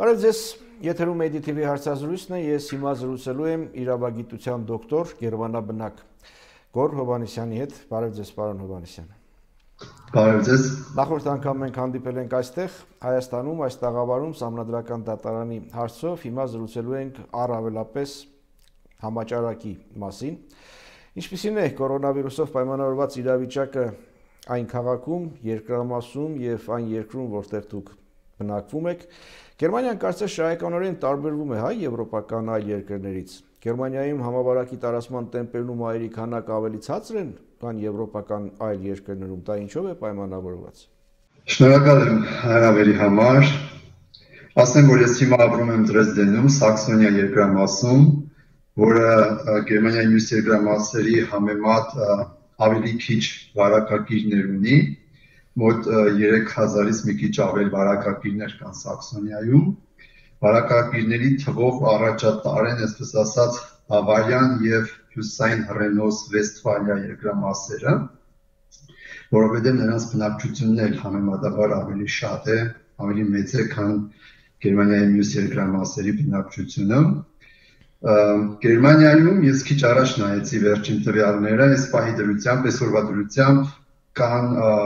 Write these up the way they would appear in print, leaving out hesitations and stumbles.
Բարև ձեզ, եթերում ADTV հարցազրույցն է, ես հիմա զրուցելու եմ իրավագիտության դոկտոր գերմանաբնակ Գոռ Հովհաննիսյանի հետ։ Բարև ձեզ, պարոն Հովհաննիսյան։ Բարև ձեզ։ Նախորդ անգամ մենք հանդիպել ենք այստեղ Հայաստանում, այս տաղավարում Սահմանադրական դատարանի հարցով, հիմա զրուցելու ենք առավելապես համաճարակի մասին։ Ինչպիսին է կորոնավիրուսով պայմանավորված իրավիճակը այն քաղաքում, երկրամասում եւ այն երկրում, որտեղ դուք բնակվում եք։ Գերմանիան կարծես շահեկանորեն տարբերվում է հայ եվրոպական այլ երկրներից։ Գերմանիայում համավարակի տարածման տեմպերն ու մահերի քանակը ավելի ցածր են, քան եվրոպական այլ երկրներում, դա ինչով է պայմանավորված։ Շնորհակալ եմ հրավերի համար։ Ասեմ, որ ես հիմա ապրում եմ Դրեզդենում, Սաքսոնիա երկրամասում, որը Գերմանիայի մյուս երկրամասերի համեմատ ավելի քիչ վարակագիրներ ունի, մոտ 3000-ից մի քիչ ավել վարակագիրներ կան Սաքսոնիայում։ Վարակագիրների թվով առաջատար են, այսպես ասած, Բավարիան եւ Հյուսիսային Ռենոս-Վեստֆալիա երկրամասերը, որովհետեւ նրանց բնակչությունն էլ համեմատաբար ավելի շատ է, ավելի մեծ է, քան Գերմանիայի մյուս երկրամասերի բնակչությունը։ Գերմանիայում ես քիչ առաջ նայեցի վերջին տվյալները, այս պահի դրությամբ, այսօրվա դրությամբ կան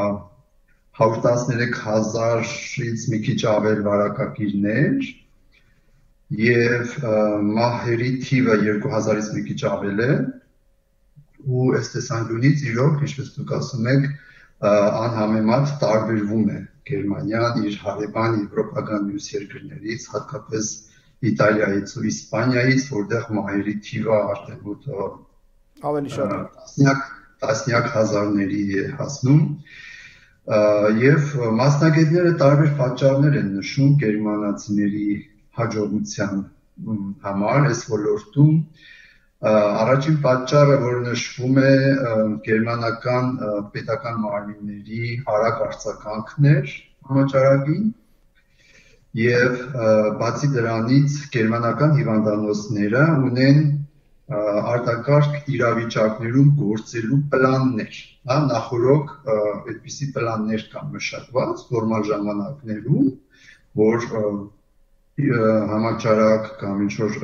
113,000-ից մի քիչ ավել վարակագիրներ եւ մահերի թիվը 2000-ից մի քիչ ավել է ու այս տեսանկյունից իրոք, ինչպես դուք ասում եք, անհամեմատ տարբերվում է Գերմանիան իր հարևան եվրոպական մյուս երկրներից, հատկապես Իտալիայից ու Իսպանիայից, որտեղ մահերի թիվը արդեն մոտ ավելի շատ է, տասնյակ հազարների է հասնում, եւ մասնագետները տարբեր պատճառներ են նշում գերմանացիների հաջողության համար այս ոլորտում։ Առաջին պատճառը, որ նշվում է, գերմանական պետական մարմինների արագ արձագանքն էր համաճարակին եւ բացի դրանից գերմանական հիվանդանոցները ունեն արտակարգ իրավիճակներում գործելու պլաններ, հա, նախորոք այդպիսի պլաններ կան մշակված նորմալ ժամանակներում, որ համաճարակ կամ ինչ-որ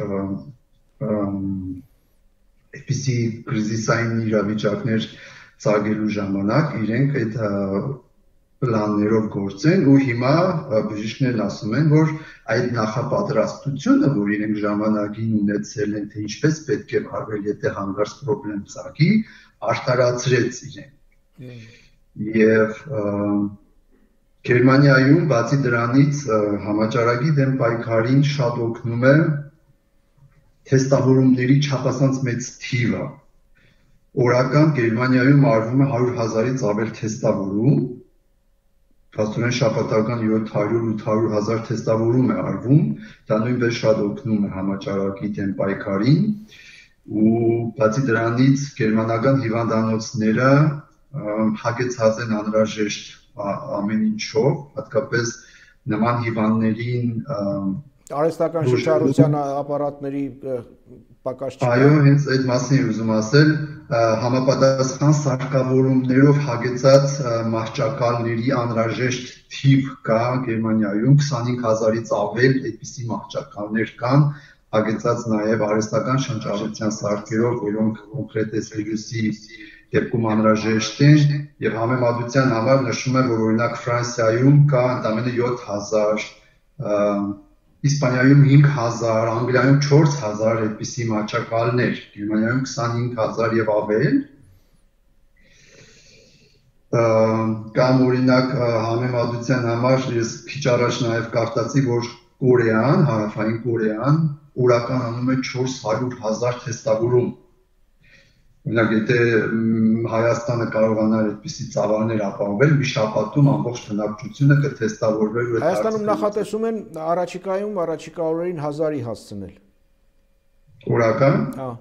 այդպիսի կրիզիսային իրավիճակներ ծագելու ժամանակ իրենք այդ պլաններով գործեն ու հիմա բժիշկներն ասում են, որ այդ նախապատրաստությունը, որ իրենք ժամանակին ունեցել են, թե ինչպես պետք է վարվել, եթե հանկարծ խնդրեմ ծագի, արդարացրեց իրեն։ Եվ Գերմանիայում բացի դրանից համաճարակի դեմ պայքարին շատ օգնում է թեստավորումների չափազանց մեծ թիվը։ Օրական Գերմանիայում արվում է 100,000-ից ավել թեստավորում, փաստորեն շաբաթական 700-800 հազար թեստավորում է արվում, դա նույնպես շատ օգնում է համաճարակի դեմ պայքարին ու բացի դրանից գերմանական հիվանդանոցները հագեցած են անհրաժեշտ ամեն ինչով, հատկապես նման հիվանդներին արհեստական շնչառության ապարատների պակաս չկա։ Այո, հենց այդ մասին եմ ուզում ասել, համապատասխան սարքավորումներով հագեցած մահճակալների անհրաժեշտ թիվ կա Գերմանիայում, 25,000-ից ավել այդպիսի մահճակալներ կան, հագեցած նաև արհեստական շնչառության սարքերով, որոնք կոնկրետ այս վիրուսի դեպքում անհրաժեշտ են, եւ համեմատության համար նշում եմ, որ օրինակ Ֆրանսիայում կա ընդամենը 7,000, Իսպանիայում 5,000, Անգլիայում 4,000 այդպիսի մահճակալներ, Գերմանիայում 25,000 եւ ավել։ Կամ օրինակ համեմատության համար ես քիչ առաջ նաև կարդացի, որ Կորեան, հարավային Կորեան օրական անում է 400,000 թեստավորում։ Օրինակ, եթե Հայաստանը կարողանար այդպիսի ծավալներ ապահովել, մի շաբաթում ամբողջ բնակչությունը կթեստավորվեր ու Հայաստանում նախատեսում են առաջիկա օրերին 1000-ի հասցնել։ Օրական։ Հա։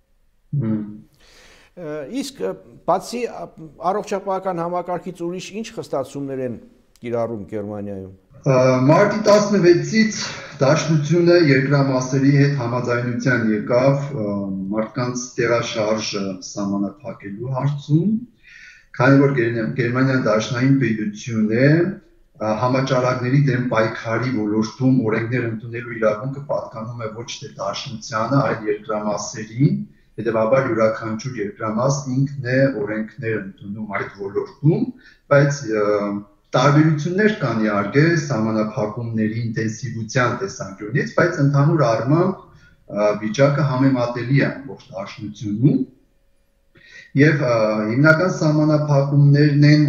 Իսկ բացի առողջապահական համակարգից ուրիշ ինչ խստացումներ են կիրառում Գերմանիայում։ Մարտի 16-ից Դաշնությունը երկրամասերի հետ համաձայնության եկավ մարդկանց տեղաշարժը սահմանափակելու հարցում, քանի որ Գերմանիան դաշնային պետություն է, համաճարակների դեմ պայքարի ոլորտում օրենքներ ընդունելու իրավունքը պատկանում է ոչ թե Դաշնությանը, այլ երկրամասերին, հետևաբար յուրաքանչյուր երկրամաս ինքն է օրենքներ ընդունում այդ ոլորտում, բայց տարբերություններ կան իհարկե սահմանափակումների ինտենսիվության տեսանկյունից, բայց ընդհանուր առմամբ վիճակը համեմատելի է ամբողջ Դաշնությունում եւ հիմնական սահմանափակումներն են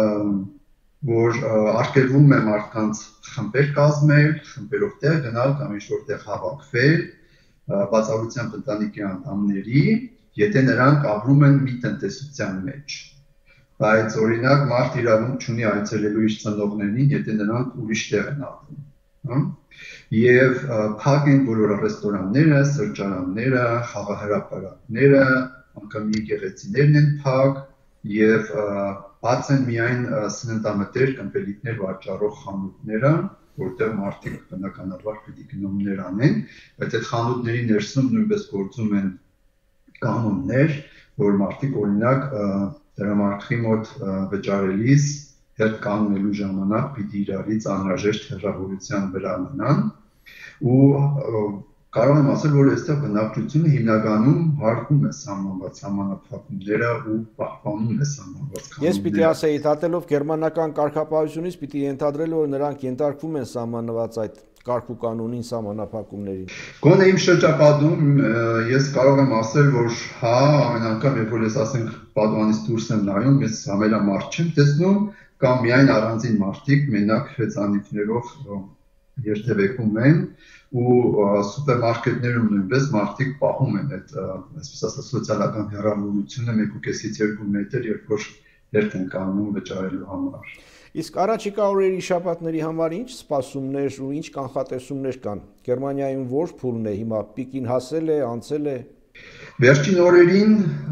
որ արգելվում է մարդկանց խմբեր կազմել, խմբերով տեղ գնալ կամ ինչ-որ տեղ հավաքվել, բացառությամբ ընտանիքի անդամների, եթե նրանք ապրում են մի տնտեսության մեջ։ Բայց օրինակ մարդ իրավունք չունի այցելելու իր ծնողներին, եթե նրանք ուրիշ տեղ են ապրում։ Եվ փակ են բոլոր ռեստորանները, սրճարանները, խաղահրապարակները, անգամ եկեղեցիներն են փակ եւ բաց են միայն սննդամթեր կմպելիքներ վաճառող խանութները, որտեղ մարդիկ բնականաբար պիտի գնումներ անեն, բայց այդ խանութների ներսում նույնպես գործում են կանոններ, որ մարդիկ օրինակ դրամարկղի մոտ վճարելիս հետ կանոնելու ժամանակ պիտի իրարից անհրաժեշտ հեռավորության վրա մնան ու կարող եմ ասել, որ այստեղ բնակչությունը հիմնականում հարգում է սահմանված սահմանափակումները ու պահպանում է սահմանված կանոնները։ Ես պիտի ասեի, դատելով գերմանական կարգապահությունից պիտի ենթադրել, որ նրանք ենթարկվում են սահմանված այդ կարգ ու կանոնին սահմանափակումներին։ Գոնե իմ շրջապատում ես կարող եմ ասել, որ հա, ամեն անգամ երբ որ ես ասենք պատուհանից դուրս եմ նայում, ես համելամարդ չեմ տեսնում, կամ միայն առանձին մարդիկ մենակ հեծանիվներով երթևեկում են ու սուպերմարկետներում նույնպես մարդիկ պահում են այդ այսպես ասած սոցիալական հեռավորությունը 1.5-ից 2 մետր, երբ որ երթ են կանգնում վճարելու համար։ Իսկ առաջիկա օրերի շաբաթների համար ինչ սպասումներ ու ինչ կանխատեսումներ կան։ Գերմանիայում որ փուլն է հիմա պիկին հասել է, անցել է։ Վերջին օրերին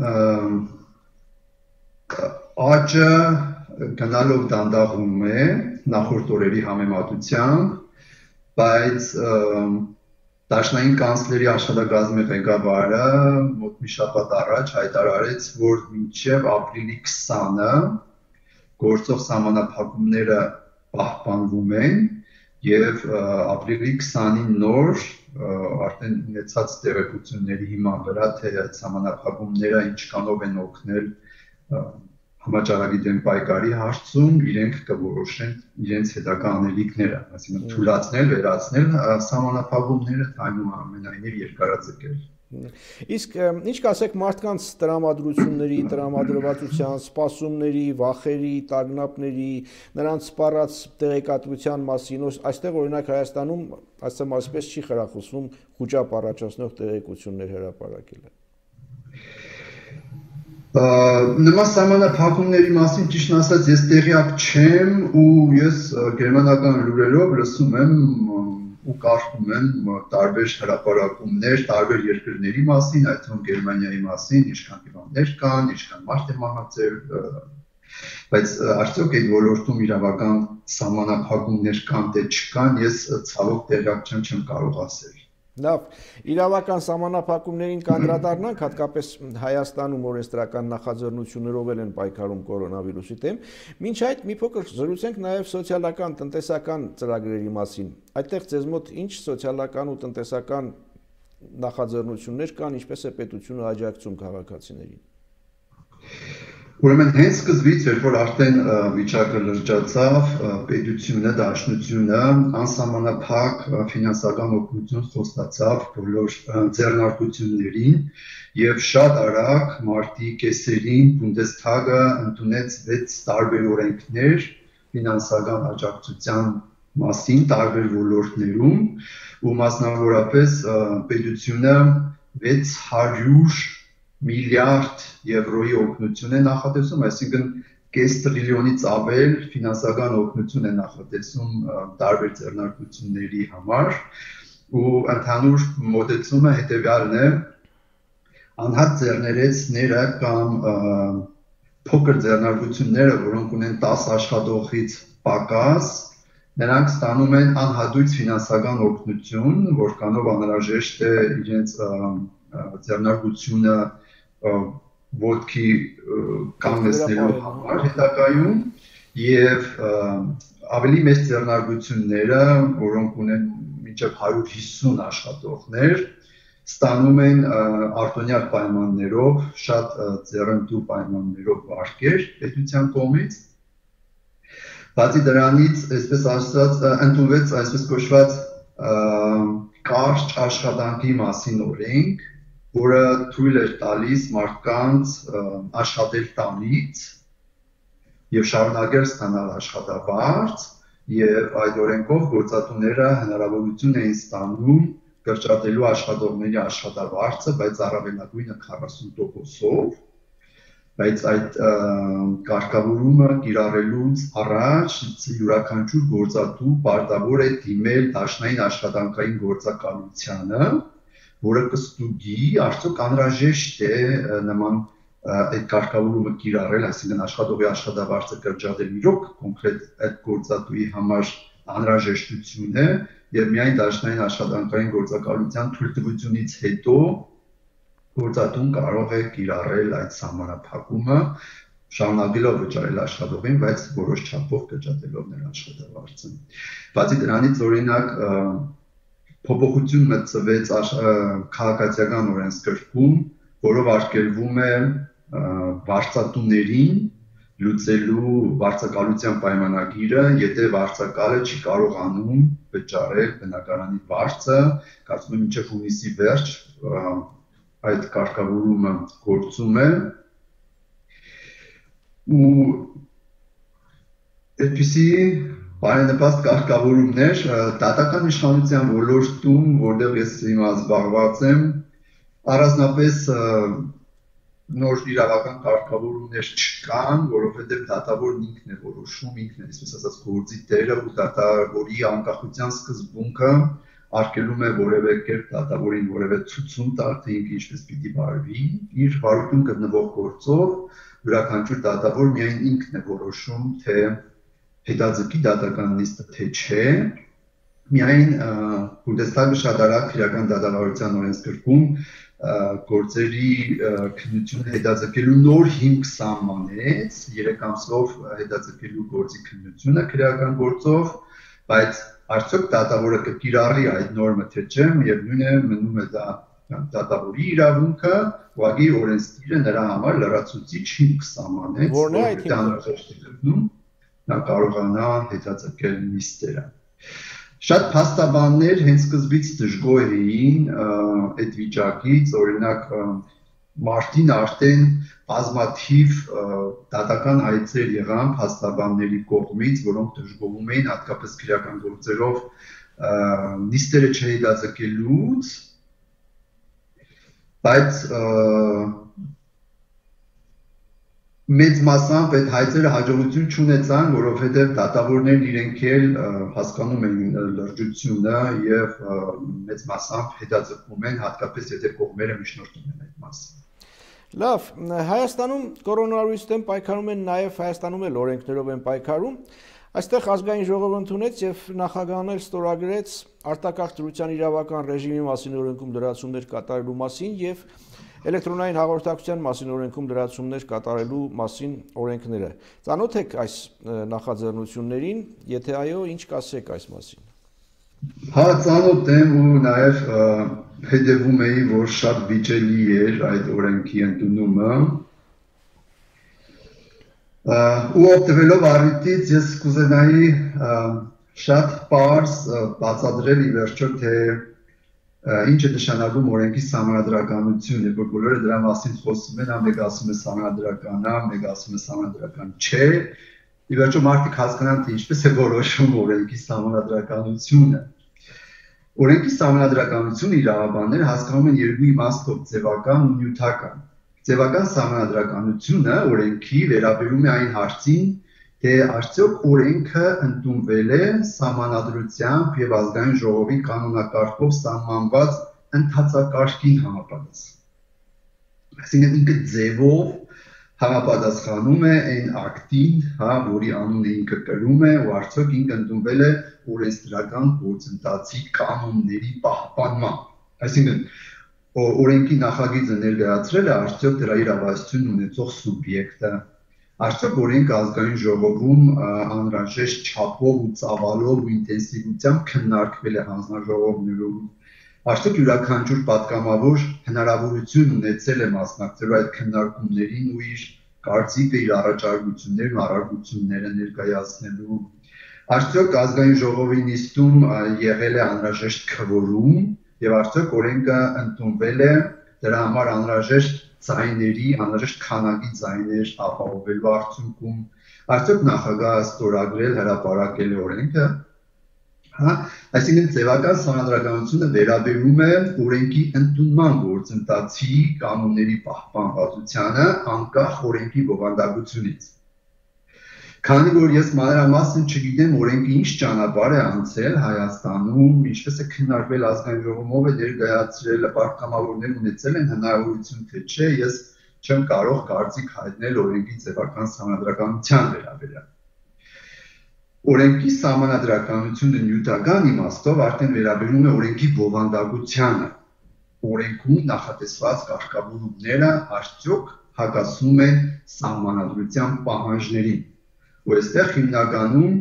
աճը գնալով դանդաղում է նախորդ օրերի համեմատությամբ, բայց Դաշնային կանցլերի աշխատակազմի ղեկավարը մոտ մի շաբաթ առաջ հայտարարեց, որ մինչև ապրիլի 20-ը գործող սահմանափակումները պահպանվում են եւ ապրիլի 20-ին նոր արդեն ունեցած տեղեկությունների հիման վրա թե այդ սահմանափակումները ինչքանով են օգնել համաճարակի դեմ պայքարի հարցում իրենք կորոշեն իրենց հետագա անելիքները, այսինքն թույլատնել, վերացնել սահմանափակումները, այնուամենայնիվ երկարաձգել։ Իսկ ինչ կասեք մարդկանց տրամադրությունների, տրամադրվածության, սպասումների, վախերի, տագնապների, նրանց սպառած տեղեկատվության մասին, այստեղ օրինակ Հայաստանում, ասեմ այսպես չի խրախուսվում խուճապ առաջացնող տեղեկություններ հրապարակելը։ Նման սահմանափակումների մասին ճիշտն ասած ես տեղյակ չեմ ու ես գերմանական լուրերով լսում եմ ու կարդում եմ տարբեր հրապարակումներ տարբեր երկրների մասին, այդ թվում Գերմանիայի մասին, ինչքան հիվանդներ կան, ինչքան մարդ է մահացել, բայց արդյոք այդ ոլորտում իրավական սահմանափակումներ կան թե չկան, ես ցավոք տեղյակ չեմ կարող ասել։ Լավ, իրավական սահմանափակումներին կանդրադառնանք, հատկապես Հայաստանում օրենսդրական նախաձեռնություններով են պայքարում կորոնավիրուսի դեմ։ Մինչ այդ մի փոքր զրուցենք նաև սոցիալական, տնտեսական ծրագրերի մասին։ Այդտեղ ձեզ մոտ ինչ սոցիալական ու տնտեսական նախաձեռնություններ կան, ինչպես է պետությունը աջակցում քաղաքացիներին։ Ուրեմն հենց սկզբից, երբ որ արդեն վիճակը լրջացավ, պետությունը, դաշնությունը անսահմանափակ ֆինանսական օգնություն խոստացավ բոլոր ձեռնարկություններին եւ շատ արագ մարտի կեսերին Բունդեսթագը ընդունեց 6 տարբեր օրենքներ ֆինանսական աջակցության մասին տարբեր ոլորտներում ու մասնավորապես պետությունը 600 միլիարդ եվրոյի օգնություն է նախատեսում, այսինքն կես տրիլիոնից ավել ֆինանսական օգնություն է նախատեսում տարբեր ձեռնարկությունների համար ու ընդհանուր մոտեցումը հետևյալն է անհատ ձեռներեցները կամ փոքր ձեռնարկությունները, որոնք ունեն 10 աշխատողից պակաս, նրանք ստանում են անհատույց ֆինանսական օգնություն, որքանով անհրաժեշտ է իրենց ձեռնարկությունը ոտքի կանգնեցնելու համար հետագայում եւ ավելի մեծ ձեռնարկությունները, որոնք ունեն մինչև 150 աշխատողներ, ստանում են արտոնյալ պայմաններով, շատ ձեռնտու պայմաններով վարկեր պետության կողմից։ Բացի դրանից, այսպես ասած, ընդունվեց այսպես կոչված կարճ աշխատանքի մասին օրենք, որը թույլ էր տալիս մարդկանց աշխատել տանից եւ շարունակել ստանալ աշխատավարձ, եւ այդ օրենքով գործատուները հնարավորություն էին ստանում կրճատելու աշխատողների աշխատավարձը, բայց առավելագույնը 40%-ով, բայց այդ կարգավորումը կիրառելուց առաջ յուրաքանչյուր գործատու պարտավոր է դիմել դաշնային աշխատանքային գործակալությանը, որը կստուգի, արդյոք անհրաժեշտ է նման այդ կարգավորումը կիրառել, այսինքն աշխատողի աշխատավարձը կրճատել իրոք կոնկրետ այդ գործատուի համար անհրաժեշտություն է եւ միայն դաշնային աշխատանքային գործակալության թույլտվությունից հետո գործատուն կարող է կիրառել այդ սահմանափակումը, շարունակելով վճարել աշխատողին, բայց որոշ չափով կրճատելով նրա աշխատավարձը։ Բացի դրանից, օրինակ, փոփոխություն մտցվեց քաղաքացիական օրենսգրքում, որով արգելվում է վարձատուներին լուծելու վարձակալության պայմանագիրը, եթե վարձակալը չի կարողանում վճարել բնակարանի վարձը, կարծում եմ մինչև հունիսի վերջ այդ կարգավորումը գործում է ու այդպիսի բարենպաստ կարգավորումներ դատական իշխանության ոլորտում, որտեղ ես հիմա զբաղված եմ, առանձնապես նոր իրավական կարգավորումներ չկան, որովհետև դատավորն ինքն է որոշում, ինքն է, այսպես ասած, գործի տերը ու դատավորի անկախության սկզբունքը արգելում է որևէ կերպ դատավորին որևէ ցուցում տալ, թե ինքը ինչպես պիտի վարվի, իր վարույթում գտնվող գործով յուրաքանչյուր դատավոր միայն ինքն է որոշում, թե հետաձգի դատական նիստը թե չէ, միայն Բունդեսթագը շատ արագ քրեական դատավարության օրենսգրքում գործերի քննությունը հետաձգելու նոր հիմք սահմանեց, 3 ամսով հետաձգելու գործի քննությունը քրեական գործով, բայց արդյոք դատավորը կկիրառի այդ նորմը թե չէ, միևնույն է մնում է դա դատավորի իրավունքը, ուղղակի օրենսգիրը նրա համար լրացուցիչ հիմք սահմանեց, որովհետև անհրաժեշտ նա կարողանա հետաձգել նիստերը։ Շատ փաստաբաններ հենց սկզբից դժգոհ էին այդ վիճակից, օրինակ մարտին արդեն բազմաթիվ դատական հայցեր եղան փաստաբանների կողմից, որոնք դժգոհում էին հատկապես քրեական գործերով նիստերը չհետաձգելուց, բայց մեծ մասամբ այդ հայցերը հաջողություն չունեցան, որովհետև դատավորներն իրենք էլ հասկանում են լրջությունը եւ մեծ մասամբ հետաձգում են, հատկապես եթե կողմերը միջնորդում են այդ մասին։ Լավ, Հայաստանում կորոնավիրուսի դեմ պայքարում են նաև Հայաստանում էլ օրենքներով են պայքարում։ Այստեղ ազգային ժողովը ընդունեց եւ նախագահն էլ ստորագրեց արտակարգ դրության իրավական ռեժիմի մասին օրենքում դրացումներ կատարելու մասին եւ էլեկտրոնային հաղորդակցության մասին օրենքում դրացումներ կատարելու մասին օրենքները։ Ծանոթ եք այս նախաձեռնություններին, եթե այո, ինչ կասեք այս մասին։ Հա, ծանոթ եմ ու նաև հետևում էի, որ շատ վիճելի էր այդ օրենքի ընդունումը։ Ու օգտվելով առիթից ես կուզենայի շատ պարզ բացատրել ի վերջո, թե ինչ է նշանակում օրենքի սահմանադրականությունը, որ բոլորը դրա մասին խոսում են, մեկը ասում է սահմանադրական է, մեկը ասում է սահմանադրական չէ։ Ի վերջո մարդիկ հասկանան, թե ինչպես է որոշում օրենքի սահմանադրականությունը։ Օրենքի սահմանադրականությունը իրավաբանները հասկանում են երկու իմաստով՝ ձևական ու նյութական։ Ձևական սահմանադրականությունը օրենքի վերաբերում է այն հարցին, թե արդյոք օրենքը ընդունվել է սահմանադրությամբ եւ ազգային ժողովի կանոնակարգով սահմանված ընթացակարգին համապատասխան։ Այսինքն ինքը ձևով համապատասխանում է այն ակտին, որի անունը ինքը կրում է, ու արդյոք ինքը ընդունվել է օրենսդրական գործընթացի կանոնների պահպանման։ Այսինքն օրենքի նախագիծը ներկայացրել է արդյոք դրա իրավասություն ունեցող սուբյեկտը, Արդյոք օրենքը ազգային ժողովում անհրաժեշտ չափով ու ծավալով ու ինտենսիվությամբ քննարկվել է հանձնաժողովներում։ Արդյոք յուրաքանչյուր պատգամավոր հնարավորություն ունեցել է մասնակցելու այդ քննարկումներին ու իր կարծիքը, իր առաջարկություններն ու արարողությունները ներկայացնելու։ Արդյոք ազգային ժողովի նիստում եղել է անհրաժեշտ քվորում եւ արդյոք օրենքը ընդունվել է դրա համար անհրաժեշտ ձայների, անհրաժեշտ քանակի ձայներ ապահովելու արդյունքում, արդյոք նախագահը ստորագրել հրապարակել է օրենքը, այսինքն ձևական սահմանադրականությունը վերաբերում է օրենքի ընդունման գործընթացի կանոնների պահպանվածությանը անկախ օրենքի բովանդակությունից։ Քանի որ ես մանրամասն չգիտեմ օրենքը ինչ ճանապարհ է անցել Հայաստանում, ինչպես է քննարկվել ազգային ժողովում, ով է ներկայացրել, պատգամավորներ ունեցել են հնարավորություն թե չէ, ես չեմ կարող կարծիք հայտնել օրենքի ձևական սահմանադրականության վերաբերյալ։ Օրենքի սահմանադրականությունը նյութական իմաստով արդեն վերաբերում է օրենքի բովանդակությանը։ Օրենքում նախատեսված կարգավորումները արդյոք հակասում են սահմանադրության պահանջներին։ Ու այստեղ հիմնականում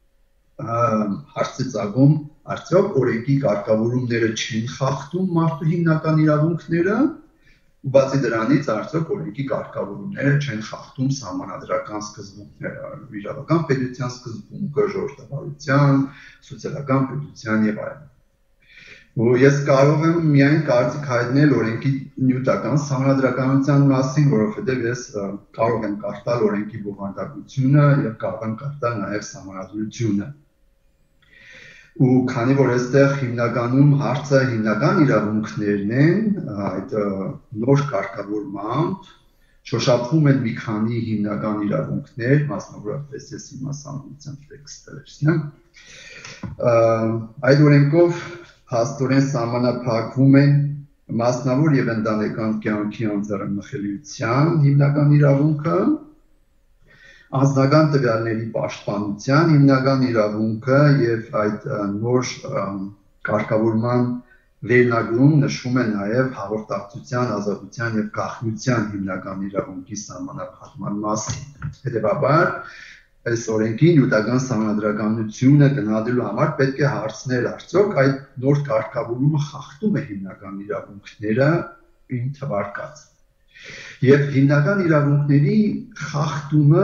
հարց է ծագում, արդյոք օրենքի կարգավորումները չեն խախտում մարդու հիմնական իրավունքները, ու բացի դրանից արդյոք օրենքի կարգավորումները չեն խախտում սահմանադրական սկզբունքները, իրավական պետության սկզբունքը, ժողովրդավարության, սոցիալական պետության եւ այլն։ Ու ես կարող եմ միայն կարծիք հայտնել օրենքի նյութական սահմանադրականության մասին, որովհետև ես կարող եմ կարդալ օրենքի բովանդակությունը եւ կարող եմ կարդալ նաեւ սահմանադրությունը։ Ու քանի որ այստեղ հիմնականում հարցը հիմնական իրավունքներն են, այդ նոր կարգավորմամբ շոշափվում են մի քանի հիմնական իրավունքներ, մասնավորապես ես հիմա սահմանադրության տեքստը վերցնեմ։ Այդ օրենքով հաստորեն սահմանափակվում են մասնավոր եւ ընտանեկան կյանքի անձեռնմխելիության հիմնական իրավունքը, անձնական տվյալների պաշտպանության հիմնական իրավունքը եւ այդ նոր կարգավորման վերնագրում նշվում է նաեւ հաղորդակցության, ազատության եւ գաղտնիության հիմնական իրավունքի սահմանափակման մասին։ Հետևաբար այս օրենքի նյութական սահմանադրականությունը գնահատելու համար պետք է հարցնել արդյոք այդ նոր կարգավորումը խախտում է հիմնական իրավունքները ինչ թվարկած։ Եվ հիմնական իրավունքների խախտումը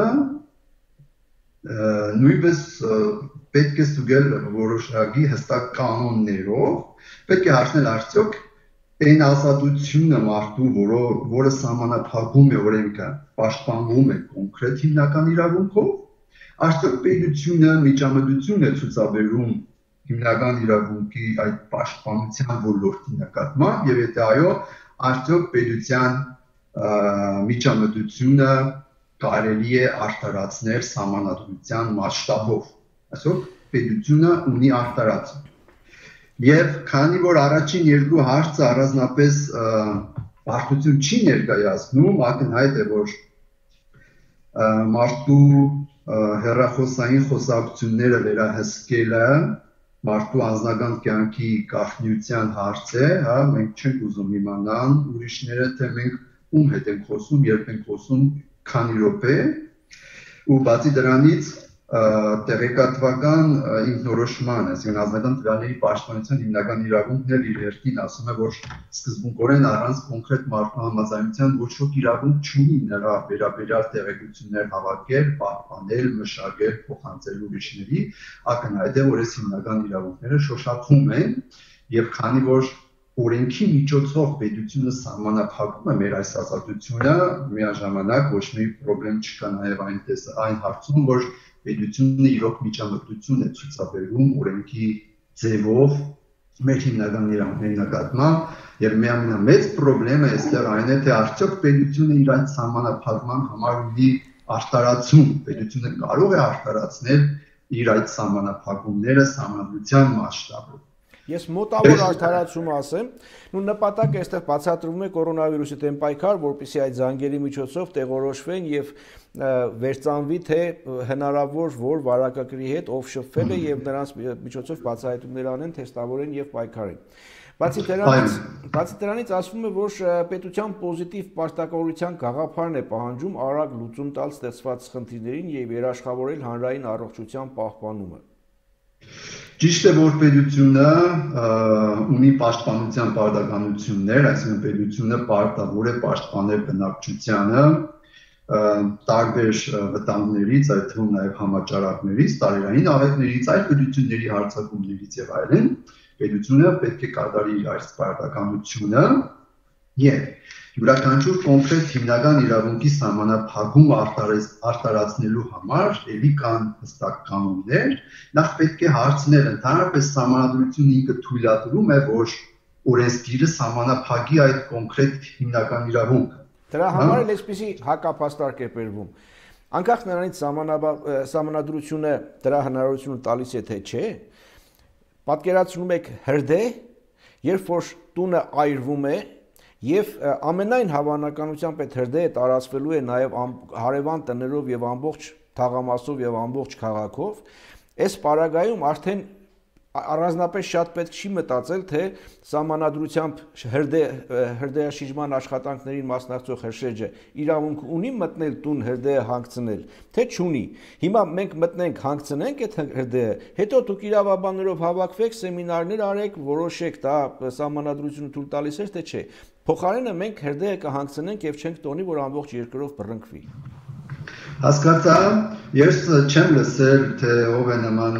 նույնպես պետք է ստուգել որոշակի հստակ կանոններով, պետք է հարցնել արդյոք այն ազատությունը մարդու, որը սահմանափակում է օրենքը, պաշտպանվում է կոնկրետ հիմնական իրավունքով, արդյոք պետությունը միջամտություն է ցուցաբերում հիմնական իրավունքի այդ պաշտպանության ոլորտի նկատմամբ եւ եթե այո, արդյոք պետության միջամտությունը կարելի է արդարացնել սահմանադրության մասշտաբով։ Այսօր պետությունը ունի արդարացում։ Եվ քանի որ առաջին երկու հարցը առանձնապես բարդություն չի ներկայացնում, ակնհայտ է, որ մարդու հեռախոսային խոսակցությունները վերահսկելը մարդու անձնական կյանքի գաղտնիության հարց է, մենք չենք ուզում իմանալ ուրիշները, թե մենք ում հետ ենք խոսում, երբ ենք խոսում, քանի րոպե, ու բացի դրանից տեղեկատվական ինքնորոշման, այսինքն անձնական տվյալների պաշտպանության հիմնական իրավունքն էլ իր հերթին ասում է, որ սկզբունքորեն առանց կոնկրետ մարդու համաձայնության ոչ ոք իրավունք չունի նրա վերաբերյալ տեղեկություններ հավաքել, պահպանել, մշակել, փոխանցել ուրիշների, ակնհայտ է, որ այս հիմնական իրավունքները շոշափվում են, եւ քանի որ օրենքի միջոցով պետությունը սահմանափակում է մեր այս ազատությունը, միաժամանակ ոչ մի խնդրեմ չկա նաեւ այն հարցում, որ պետությունը իրոք միջամտություն է ցուցաբերում օրենքի ձևով մեր հիմնական իրավունքների նկատմամբ եւ մի ամենամեծ խնդրեմը այստեղ այն է, թե արդյոք պետությունը իր այդ սահմանափակման համար ունի արտարացում, պետությունը կարող է արտարացնել իր այդ սահմանափակումները սահմանադրության մասշտաբով։ Ես մոտավոր արդարացում ասեմ, ու նպատակը այստեղ բացատրվում է կորոնավիրուսի դեմ պայքար, որպեսզի այդ զանգերի միջոցով տեղորոշվեն եւ վերծանվի թե հնարավոր որ վարակագրի հետ ով շփվել է եւ նրանց միջոցով բացահայտումներ անեն, թեստավորեն եւ պայքարեն։ Բացի դրանից ասվում է, որ պետության պոզիտիվ պարտականորության գաղափարն է պահանջում արագ լուծում տալ ստեղծված խնդիրներին եւ երաշխավորել հանրային առողջության պահպանումը։ Ճիշտ է, որ պետությունը ունի պաշտպանության պարտականություններ, այսինքն պետությունը պարտավոր է պաշտպանել բնակչությանը տարբեր վտանգներից, այդ թվում նաև համաճարակներից, տարերային աղետներից, այլ պետությունների հարձակումներից եւ այլն, պետությունը պետք է կատարի իր այս պարտականությունը եւ յուրաքանչյուր կոնկրետ հիմնական իրավունքի սահմանափակում արտարացնելու համար ելի կան հստակ կանոններ, նախ պետք է հարցնել ընդհանրապես սահմանադրությունը ինքը թույլատրում է, որ օրենսգիրը սահմանափակի այդ կոնկրետ հիմնական իրավունքը։ Դրա համար էլ այսպիսի հակապաստարկ է բերվում։ Անկախ նրանից սահմանադրությունը դրա հնարավորությունը տալիս է թե չէ, պատկերացնում եք հրդեհ, երբ որ տունը այրվում է եւ ամենայն հավանականությամբ այդ հրդեհը տարածվելու է նաեւ հարևան տներով եւ ամբողջ թաղամասով եւ ամբողջ քաղաքով, այս պարագայում արդեն առանձնապես շատ պետք չի մտածել, թե սահմանադրությամբ հրդեհաշիժման աշխատանքներին մասնակցող հրշեջը իրավունք ունի մտնել տուն հրդեհը հանգցնել, թե չունի։ Հիմա մենք մտնենք, հանգցնենք այդ հրդեհը, հետո դուք իրավաբաններով հավաքվեք, սեմինարներ արեք, որոշեք, դա սահմանադրությունը թույլ տալիս է, թե չէ։ Փոխարենը մենք հրդեհը կհանգցնենք եւ չենք տոնի, որ ամբողջ երկրով բռնկվի։ Հասկացա, ես չեմ լսել, թե ով է նման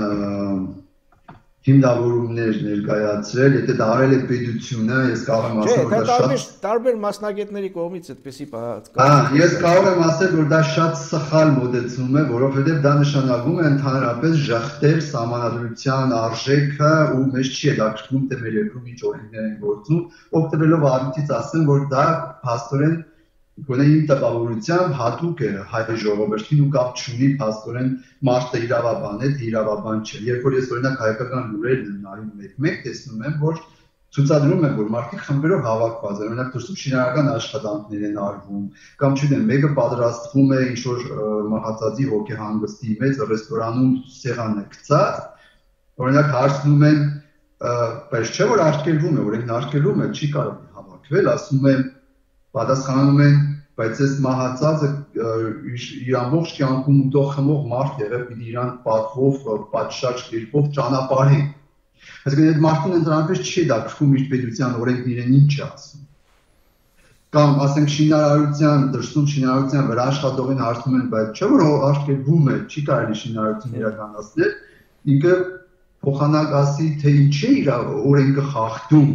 հիմնավորումներ ներկայացրել, եթե դա արել է պետությունը, ես կարող եմ ասել, որ դա շատ տարբեր մասնագետների կողմից այդպեսի ես կարող եմ ասել, որ դա շատ սխալ մոտեցում է, որովհետև դա նշանակում է ընդհանրապես ժխտել սահմանադրության արժեքը ու մեզ չի հետաքրքրում, թե մեր երկրում ինչ օրենքներ են գործում, օգտվելով առիթից ասեմ, որ դա փաստորեն գոնե իմ տպավորությամբ հատուկ է հայ ժողովրդին ու կապ չունի փաստորեն մարդը իրավաբան է, թե իրավաբան չէ։ Երբ որ ես օրինակ հայկական լուրերն եմ նայում մեկ-մեկ, տեսնում եմ, որ ցուցադրում են, որ մարդիկ խմբերով հավաքված են, օրինակ դրսում շինարարական աշխատանքներ են արվում, կամ չգիտեմ, մեկը պատրաստվում է ինչ-որ մահացածի հոգեհանգստի մեջ ռեստորանում սեղան է գցած, օրինակ հարցնում են, բայց չէ որ արգելվում է, օրենքն արգելում է, չի կարող հավաքվել, ասում են պատասխանում են, բայց այս մահացածը իր ամբողջ կյանքում ուտող խմող մարդ եղել, պիտի իրան պատվով, պատշաճ կերպով ճանապարհեն։ Այսինքն այդ մարդուն ընդհանրապես չի հետաքրքրում իր պետության օրենքն իրեն ինչ է ասում։ Կամ ասենք շինարարության, դրսում շինարարության վրա աշխատողին հարցնում են, բայց չէ՞ որ արգելվում է, չի կարելի շինարարություն իրականացնել, ինքը փոխանակ ասի, թե ինչ է իր օրենքը խախտում։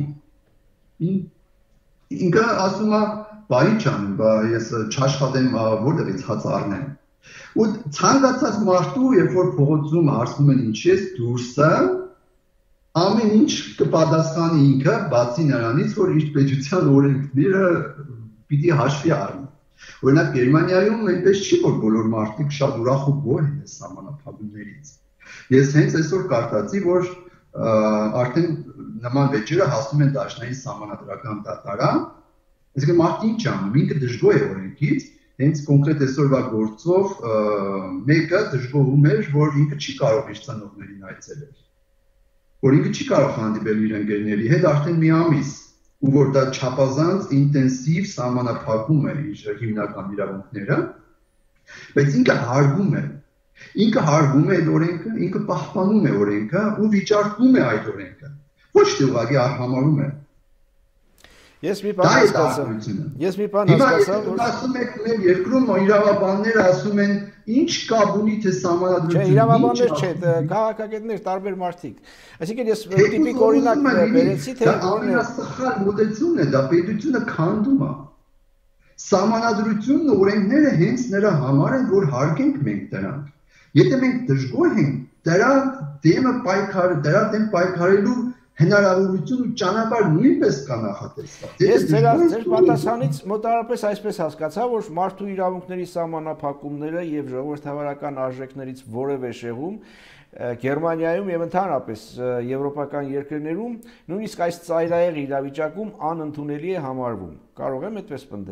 Ինքը ասում է, բա ինչ անեմ, բա ես չաշխատեմ, որտեղից հաց առնեմ։ Ու ցանկացած մարդու, երբ որ փողոցում հարցնում են ինչ ես դուրսը, ամեն ինչ կպատասխանի ինքը, բացի նրանից, որ իր պետության օրենքները պիտի հաշվի առնի։ Օրինակ Գերմանիայում այնպես չի, որ բոլոր մարդիկ շատ ուրախ ու գոհ են այս սահմանափակումներից։ Ես հենց այսօր կարդացի, որ արդեն նման վեճերը հասնում են դաշնային սահմանադրական դատարան, այսինքն մարդը ինչ անում, ինքը դժգոհ է օրենքից, հենց կոնկրետ այսօրվա գործով մեկը դժգոհում էր, որ ինքը չի կարող իր ծնողներին այցելել, որ ինքը չի կարող հանդիպել իր ընկերների հետ արդեն մի ամիս, ու որ դա չափազանց ինտենսիվ սահմանափակում է իր հիմնական իրավունքները, բայց ինքը հարգում է այդ օրենքը, ինքը պահպանում է օրենքը ու վիճարկում է այդ օրենքը, ոչ թե ուղղակի արհամարում է։ Ես մի բան հասկացա, որ ասում եք մեր երկրում իրավաբանները ասում են ինչ կապ ունի թե սահմանադրությունը։ Չէ, իրավաբաններ չէ, քաղաքագետներ, տարբեր մարդիկ։ Այսինքն ես տիպիկ օրինակ բերեցի, թե ամենասխալ մոտեցումն է, դա պետությունը քանդում է։ Սահմանադրությունն ու օրենքները հենց նրա համար են, որ հարգենք մենք դրանք։ Եթե մենք դժգոհ ենք, դրա դեմ պայքարելու հնարավորություն ու ճանապարհ նույնպես կա նախատեսված։ Ես ձեր պատասխանից մոտարապես այսպես հասկացա, որ մարդու իրավունքների սահմանափակումները եւ ժողովրդավարական արժեքներից որևէ շեղում Գերմանիայում եւ ընդհանրապես եվրոպական երկրներում նույնիսկ այս ծայրահեղ իրավիճակում անընդունելի է համարվում։ Կարող եմ այդպես պնդել։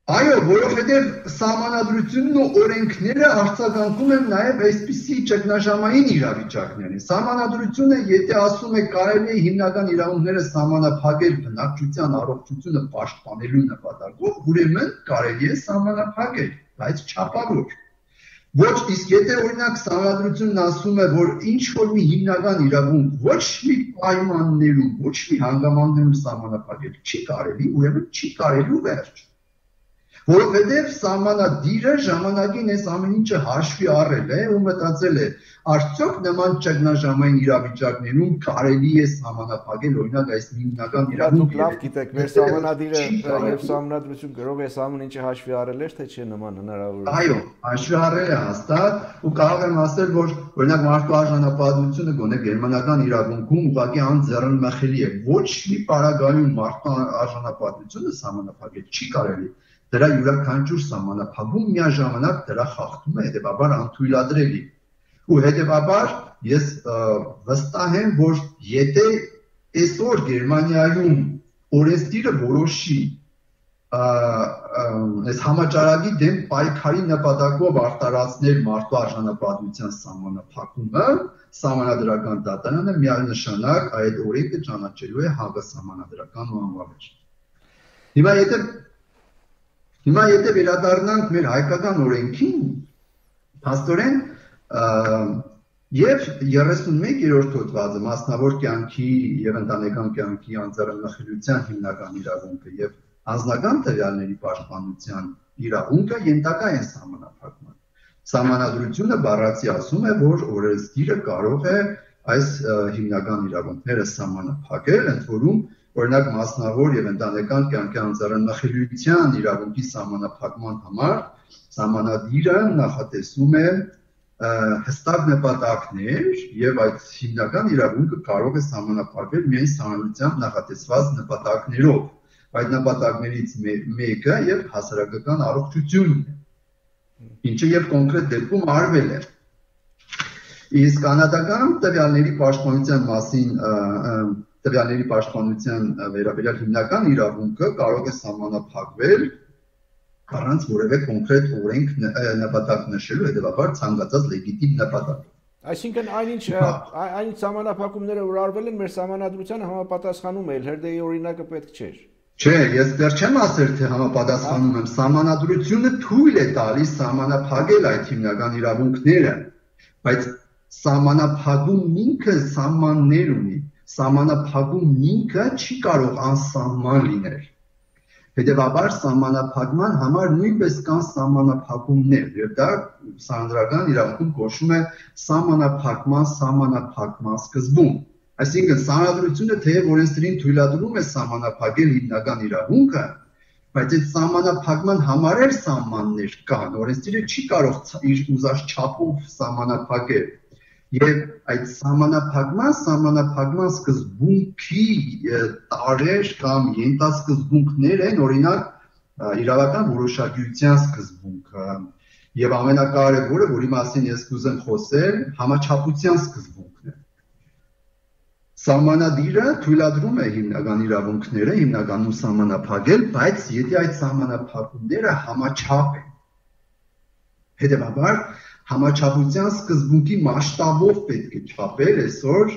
Այո, որովհետև սահմանադրությունն ու օրենքները արձագանքում են նաև այսպիսի ճգնաժամային իրավիճակներին։ Սահմանադրությունը, եթե ասում է կարելի է հիմնական իրավունքները սահմանափակել բնակչության առողջությունը պաշտպանելու նպատակով, ուրեմն կարելի է սահմանափակել, բայց չափավոր։ Ոչ, իսկ եթե օրինակ սահմանադրությունն ասում է, որ ինչ որ մի հիմնական իրավունք ոչ մի պայմաններում, ոչ մի հանգամանքներում սահմանափակել չի կարելի, ուրեմն չի կարելի ու վերջ։ Որովհետև սահմանադիրը ժամանակին այս ամեն ինչը հաշվի առել է ու մտածել է, արդյոք նման ճգնաժամային իրավիճակներում կարելի է սահմանափակել օրինակ այս հիմնական իրավունքը։ Դուք լավ գիտեք, մեր սահմանադիրը եւ սահմանադրություն գրող այս ամեն ինչը հաշվի առել էր, թե չէ նման հնարավոր։ Այո, հաշվի առել է հաստատ ու կարող եմ ասել, որ օրինակ մարդու արժանապատվությունը գոնե գերմանական իրավունքում ուղղակի անձեռնմխելի է։ Ոչ մի պարագայում մարդու արժանապատվությունը սահմանափակել չի կարելի։ Դրա յուրաքանչյուր սահմանափակում միաժամանակ դրա խախտում է, հետևաբար անթույլատրելի։ Ու հետևաբար ես վստահ եմ, որ եթե այսօր Գերմանիայում օրենսդիրը որոշի այս համաճարակի դեմ պայքարի նպատակով արտարացնել մարդու արժանապատվության սահմանափակումը, սահմանադրական դատարանը միանշանակ այդ օրենքը ճանաչելու է հակասահմանադրական ու անվավեր։ Հիմա եթե վերադառնանք մեր հայկական օրենքին, փաստորեն եւ 31-րդ հոդվածը մասնավոր կյանքի եւ ընտանեկան կյանքի անձեռնմխելիության հիմնական իրավունքը եւ անձնական տվյալների պաշտպանության իրավունքը ենթակա են սահմանափակման։ Սահմանադրությունը բառացի ասում է, որ օրենսդիրը կարող է այս հիմնական իրավունքները սահմանափակել, ընդ որում օրինակ մասնավոր եւ ընտանեկան կյանքի անձեռնմխելիության իրավունքի սահմանափակման համար սահմանադիրը նախատեսում է հստակ նպատակներ եւ այդ հիմնական իրավունքը կարող է սահմանափակվել միայն սահմանությամբ նախատեսված նպատակներով։ Այդ նպատակներից մեկը եւ հասարակական առողջությունն է, ինչը եւ կոնկրետ դեպքում արվել է։ Իսկ կանադական տվյալների պաշտպանության մասին տվյալների պաշտպանության վերաբերյալ հիմնական իրավունքը կարող է սահմանափակվել առանց որևէ կոնկրետ օրենք նպատակ նշելու, հետևաբար ցանկացած լեգիտիմ նպատակ։ Այսինքն այնինչ սահմանափակումները որ արվել են մեր սահմանադրությանը համապատասխանում է, հերդեի օրինակը պետք չէր։ Չէ, ես դեռ չեմ ասել, թե համապատասխանում եմ, սահմանադրությունը թույլ է տալիս սահմանափակել այդ հիմնական իրավունքները, բայց սահմանափակումն ինքը սահմաններ ունի, սահմանափակումն ինքը չի կարող անսահման լինել։ Հետևաբար սահմանափակման համար նույնպես կան սահմանափակումներ, եւ դա սահմանադրական իրավունքում կոչվում է սահմանափակման սկզբում։ Այսինքն սահմանադրությունը թեև օրենսդրին թույլատրում է սահմանափակել հիմնական իրավունքը, բայց այդ սահմանափակման համար էլ սահմաններ կան, օրենսդիրը չի կարող իր ուզած չափով սահմանափակել։ Եվ այդ սահմանափակման սկզբունքի տարրեր կամ ենթասկզբունքներ են օրինակ իրավական որոշակիության սկզբունքը եւ ամենակարևորը, որի մասին ես կուզեմ խոսել, համաչափության սկզբունքն է։ Սահմանադիրը թույլատրում է հիմնական իրավունքները հիմնականում սահմանափակել, բայց եթե այդ սահմանափակումները համաչափ են, հետևաբար համաչափության սկզբունքի մասշտաբով պետք է չափել այսօր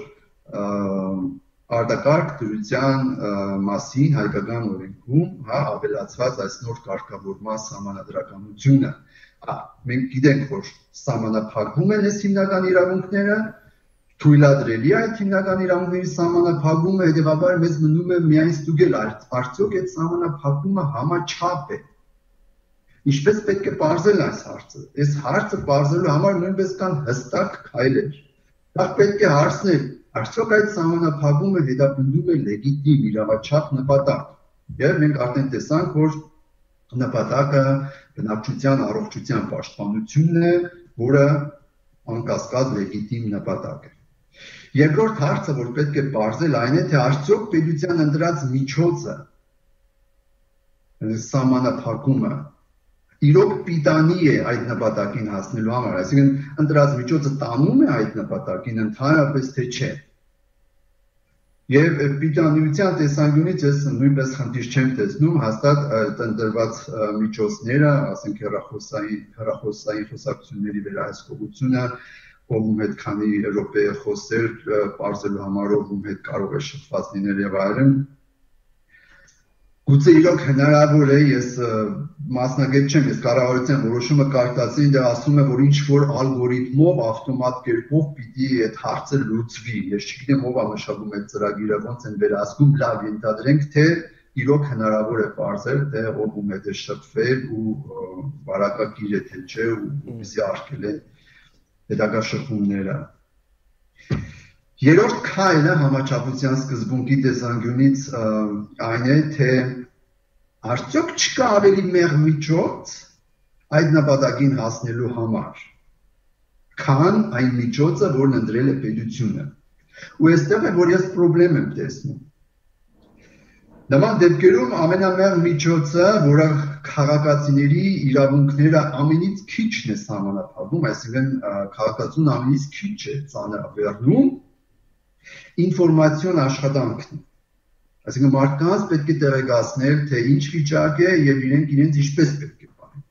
արտակարգ դրության մասին հայկական օրենքում, ավելացված այս նոր կարգավորման սահմանադրականությունը։ Մենք գիտենք, որ սահմանափակվում են այս հիմնական իրավունքները, թույլատրելի է այդ հիմնական իրավունքների սահմանափակումը, հետևաբար մեզ մնում է միայն ստուգել, արդյոք այդ սահմանափակումը համաչափ է։ Ինչպես պետք է պարզել այս հարցը։ Այս հարցը պարզելու համար նույնպես կան հստակ քայլեր։ Դա պետք է հարցնել, արդյոք այդ սահմանափակումը հետապնդում է լեգիտիմ իրավաչափ նպատակ։ Եվ մենք արդեն տեսանք, որ նպատակը բնակչության առողջության պաշտպանությունն է, որը անկասկած լեգիտիմ նպատակ է։ Երկրորդ հարցը, որ պետք է պարզել, այն է, թե արդյոք պետության ընտրած միջոցը սահմանափակումը իրոք պիտանի է այդ նպատակին հասնելու համար, այսինքն ընտրած միջոցը տանում է այդ նպատակին ընդհանրապես թե չէ։ Եվ պիտանիության տեսանկյունից ես նույնպես խնդիր չեմ տեսնում հաստատ տնտրված միջոցները, ասենք հեռախոսային խոսակցությունների վերահսկողությունը, ում հետ քանի րոպե խոսել, բարձելու համար ում հետ կարող է շփված լինել եւ այլն։ Գուցե իրոք հնարավոր է, ես մասնագետ չեմ, ես կառավարության որոշումը կարդացի, ինձ ասում է, որ ինչ-որ ալգորիթմով ավտոմատ կերպով պիտի այդ հարցը լուծվի։ Ես չգիտեմ ով է մշակում այդ ծրագիրը, ոնց են վերահսկում, լավ ենթադրենք, թե իրոք հնարավոր է բարձել, թե ով ում հետ է շփվել ու բարակակիր է թե չէ, ու ուզի արկել է հետագա շփումները։ Երրորդ քայլը համաչափության սկզբունքի տեսանկյունից այն է, թե արդյոք չկա ավելի մեղ միջոց այդ նպատակին հասնելու համար, քան այն միջոցը, որն ընտրել է պետությունը։ Ու այստեղ է, որ ես խնդրեմ եմ տեսնում։ Նման դեպքերում ամենամեղ միջոցը, որը քաղաքացիների իրավունքները ամենից քիչն է սահմանափակում, այսինքն քաղաքացուն ամենից քիչ է ծանրաբեռնում, ինֆորմացիոն աշխատանքն է։ Այսինքն մարդկանց պետք է տեղեկացնել, թե ինչ վիճակ է եւ իրենք իրենց ինչպես պետք է պահեն։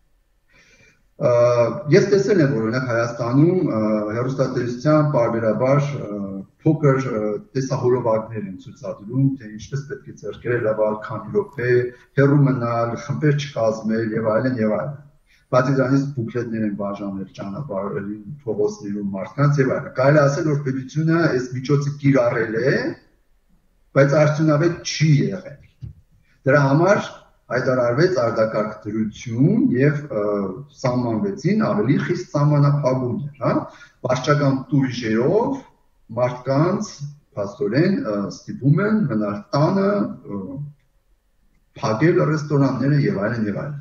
Ես տեսել եմ, որ օրինակ Հայաստանում հեռուստատեսության պարբերաբար փոքր տեսահոլովակներ են ցուցադրում, թե ինչպես պետք է ձեռքերը լավալ, քանի րոպե, հեռու մնալ, խմբեր չկազմել եւ այլն եւ այլն։ Բացի դրանից բուկլետներ են բաժանել ճանապարհին, փողոցներում մարդկանց եւ այլն։ Կարելի է ասել, որ պետությունը այս միջոցը կիրառել է, բայց արդյունավետ չի եղել։ Դրա համար հայտարարվեց արտակարգ դրություն եւ սահմանվեցին ավելի խիստ սահմանափակումներ, հա, վարչական տուրիժերով մարդկանց փաստորեն ստիպում են մնալ տանը, փակել ռեստորանները եւ այլն եւ այլն։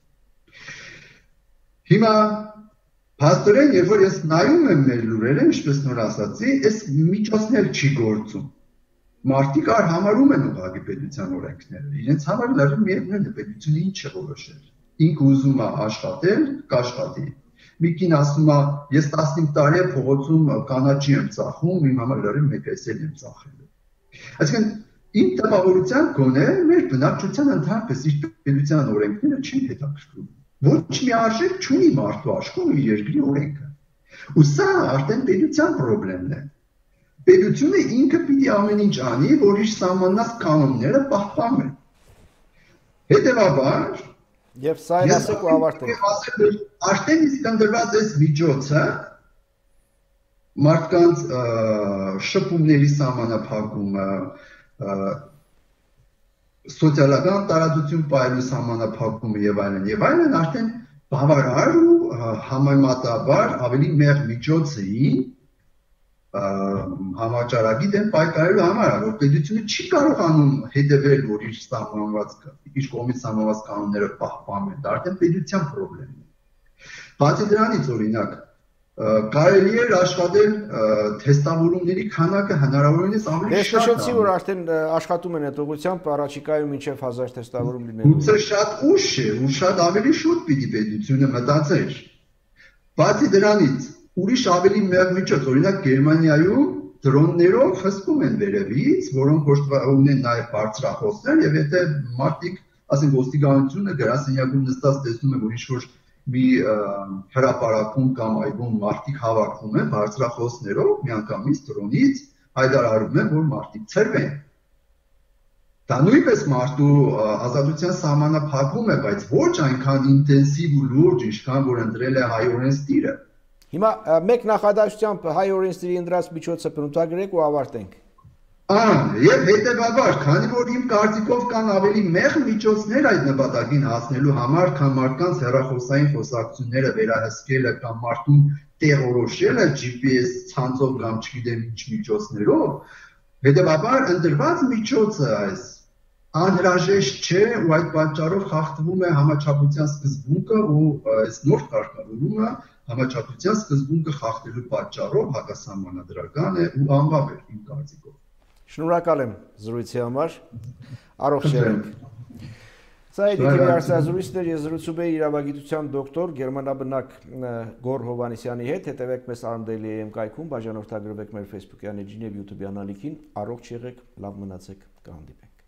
Հիմա փաստորեն, երբ որ ես նայում եմ մեր լուրերը, ինչպես նոր ասացի, այս միջոցն էլ չի գործում։ Մարդիկ արհամարում են ուղղակի պետության օրենքները։ Իրենց համար լրիվ միևնույն է պետությունը ինչ է որոշել։ Ինքը ուզում է աշխատել, կաշխատի։ Մի կին ասում է, ես 15 տարի է փողոցում կանաչի եմ ծախում, իմ համար լրիվ մեկ այսել եմ ծախել։ Այսինքն իմ տպավորության գոնե մեր բնակչության ընդհանրապես իր պետության օրենքները չեն հետաքրքրում։ Ոչ մի արժեք չունի մարդու աշխում իր երկրի օրենքը։ Ու սա արդեն պետության խնդիրն է։ Պետությունը ինքը պիտի ամեն ինչ անի, որ իր սահմանած կանոնները պահպանեն։ Հետևաբար, եւ սա էլ ասեք ու ավարտենք։ Արդեն իսկ ընտրված այս միջոցը մարդկանց շփումների սահմանափակումը, սոցիալական տարածություն պահելու սահմանափակումը եւ այլն արդեն բավարար ու համեմատաբար ավելի մեղ միջոց էին համաճարակի դեմ պայքարելու համար, որ պետությունը չի կարողանում հետևել, որ իր կողմից սահմանված կանոնները պահպանվեն, դա արդեն պետության խնդիրն է։ Բացի դրանից, օրինակ, կարելի է աշխատել թեստավորումների քանակը հնարավորինս ավելի շատ։ Ես նշեցի, որ արդեն աշխատում են այդ ուղղությամբ, առաջիկայում մինչև 1000 թեստավորում լինելու։ Գուցե շատ ուշ է, ու շատ ավելի շուտ պիտի պետությունը մտածեր։ Բացի դրանից, ուրիշ ավելի մեծ միջոց, օրինակ Գերմանիայում դրոններով հսկում են վերևից, որոնք ունեն նաև բարձրախոսներ, եւ եթե մարդիկ, ասենք ոստիկանությունը գրասենյակում նստած տեսնում են, որ ինչ-որ մի հրապարակում կամ այգում մարդիկ հավաքվում են բարձրախոսներով, միանգամից դրոնից հայտարարում են, որ մարդիկ ցրվեն։ Դա նույնպես մարդու ազատության սահմանափակում է, բայց ոչ այնքան ինտենսիվ ու լուրջ, ինչքան որ ընտրել է հայ օրենսդիրը։ Հիմա մեկ նախադասությամբ հայ օրենսդիրի ընտրած միջոցը բնութագրեք ու ավարտենք։ Եվ հետևաբար, քանի որ իմ կարծիքով կան ավելի մեղ միջոցներ այդ նպատակին հասնելու համար, քան մարդկանց հեռախոսային խոսակցությունները վերահսկելը կամ մարդուն տեղորոշելը GPS ցանցով կամ չգիտեմ ինչ միջոցներով, հետևաբար ընտրված միջոցը այս անհրաժեշտ չէ ու այդ պատճառով խախտվում է համաչափության սկզբունքը ու այս նոր կարգավորումը համաչափության սկզբունքը խախտելու պատճառով հակասահմանադրական է ու անվավ է իմ կարծիքով։ Շնորհակալ եմ զրույցի համար։ Առողջ եղեք։ Սա է դիտելի հարցազրույցներ, ես զրուցում էի իրավագիտության դոկտոր գերմանաբնակ Գոռ Հովհաննիսյանի հետ, հետևեք մեզ ArmDaily.am կայքում, բաժանորդագրվեք մեր Facebook-յան էջին եւ YouTube-յան ալիքին, առողջ եղեք, լավ մնացեք, կհանդիպենք։